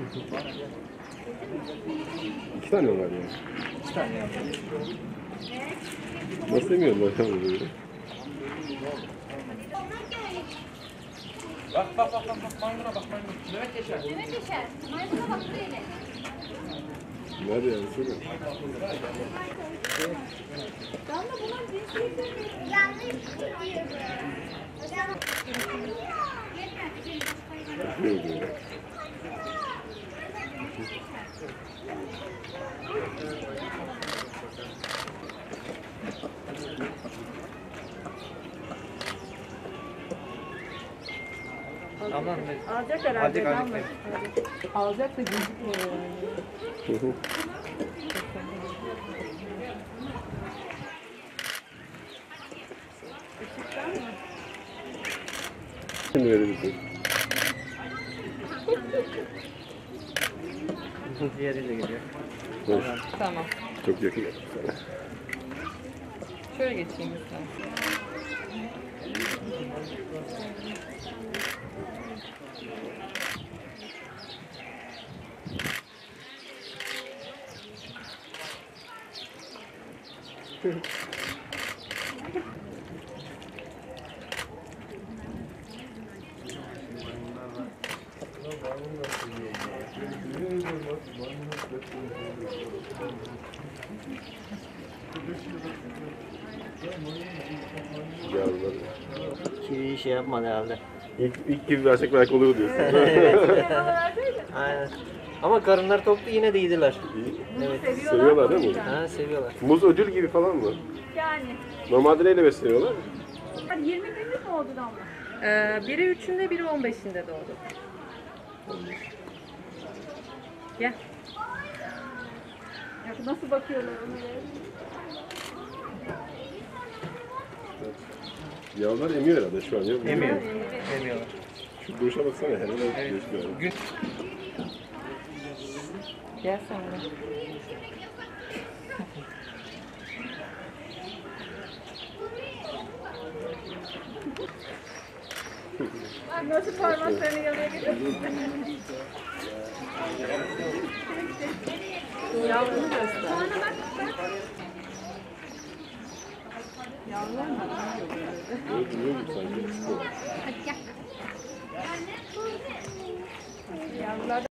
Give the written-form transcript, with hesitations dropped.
İki tane var yani. İki tane ya. Nasıl yemiyorlar böyle? Bak maymuna bak maymun. Mehmet Yaşar. Mehmet Yaşar. Maymuna bak böyle. Nerede yani? Söyle. Damla bunun cinsiyeti yanlış gidiyor. Ne oluyor? Aman be. Alacak herhalde. Alacak, Damla. Alacak da gözükmüyor yani. Işıktan mı? Şimdi verebilirsin. Diğeriyle geliyor. Hoş. Tamam. Çok yakın. Şöyle geçeyim lütfen. Yavrular. Kivi şey yapmadı herhalde. İlk gibi versek belki olur diyorsun. Aynen. Ama karınlar toktu yine de yediler. Evet. Seviyorlar değil mi? Ha seviyorlar. Muz ödül gibi falan mı? Yani. Normalde neyle besleniyorlar? 20 günlük mü oldu Damla? Biri 3'ünde biri 15'inde doğdu. Gel. Ya nasıl bakıyorlar ona? Yavrular emiyor herhalde şu an. Ya. Emiyor. Emiyorlar. Şu duruşa baksana herhalde. Evet. Gün. Gel sen de. Ay, nasıl parmaklarını yanına getiriyorsun? Yavrunu göster. Sonra bak. Yavrular mı? Bilmiyor gibi sanki. Hadi gel. Yavrular